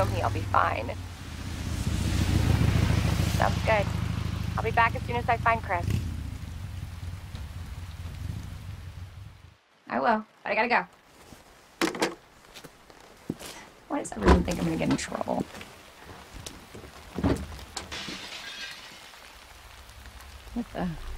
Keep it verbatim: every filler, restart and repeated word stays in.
know me, I'll be fine. Sounds good. I'll be back as soon as I find Chris. I will, but I gotta go. Why does everyone think I'm gonna get in trouble? What the...